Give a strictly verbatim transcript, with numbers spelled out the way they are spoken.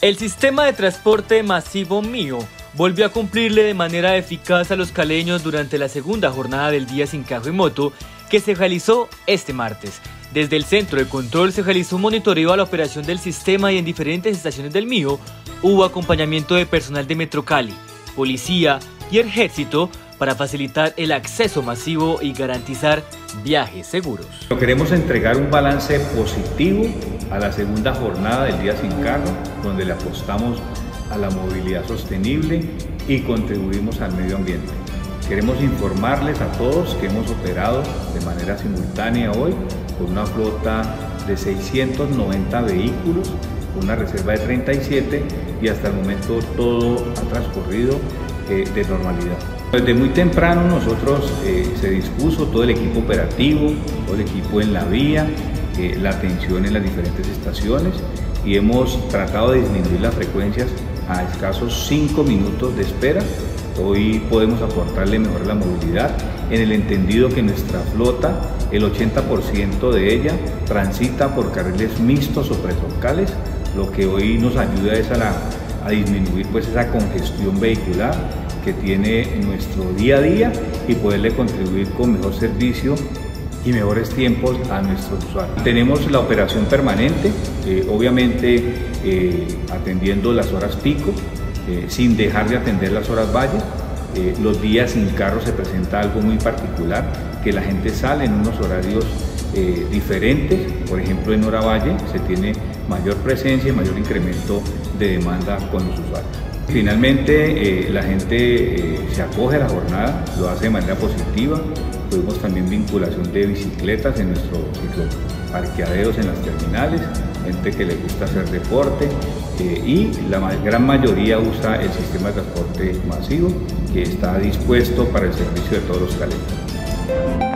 El sistema de transporte masivo Mío volvió a cumplirle de manera eficaz a los caleños durante la segunda jornada del Día Sin Carro y Moto que se realizó este martes. Desde el centro de control se realizó un monitoreo a la operación del sistema y en diferentes estaciones del Mío hubo acompañamiento de personal de Metrocali, policía y ejército para facilitar el acceso masivo y garantizar viajes seguros. Queremos entregar un balance positivo a la segunda jornada del Día Sin Carro, donde le apostamos a la movilidad sostenible y contribuimos al medio ambiente. Queremos informarles a todos que hemos operado de manera simultánea hoy con una flota de seiscientos noventa vehículos, una reserva de treinta y siete y hasta el momento todo ha transcurrido eh, de normalidad. Desde muy temprano nosotros eh, se dispuso todo el equipo operativo, todo el equipo en la vía, eh, la atención en las diferentes estaciones y hemos tratado de disminuir las frecuencias a escasos cinco minutos de espera. Hoy podemos aportarle mejor la movilidad en el entendido que nuestra flota, el ochenta por ciento de ella transita por carriles mixtos o pretroncales, lo que hoy nos ayuda es a, la, a disminuir pues esa congestión vehicular que tiene en nuestro día a día y poderle contribuir con mejor servicio y mejores tiempos a nuestros usuarios. Tenemos la operación permanente, eh, obviamente eh, atendiendo las horas pico, eh, sin dejar de atender las horas valle. Eh, los días sin carro se presenta algo muy particular, que la gente sale en unos horarios eh, diferentes. Por ejemplo, en hora valle se tiene mayor presencia y mayor incremento de demanda con los usuarios. Finalmente, eh, la gente eh, se acoge a la jornada, lo hace de manera positiva. Tuvimos también vinculación de bicicletas en nuestros parqueaderos en las terminales, gente que le gusta hacer deporte eh, y la gran mayoría usa el sistema de transporte masivo que está dispuesto para el servicio de todos los caleños.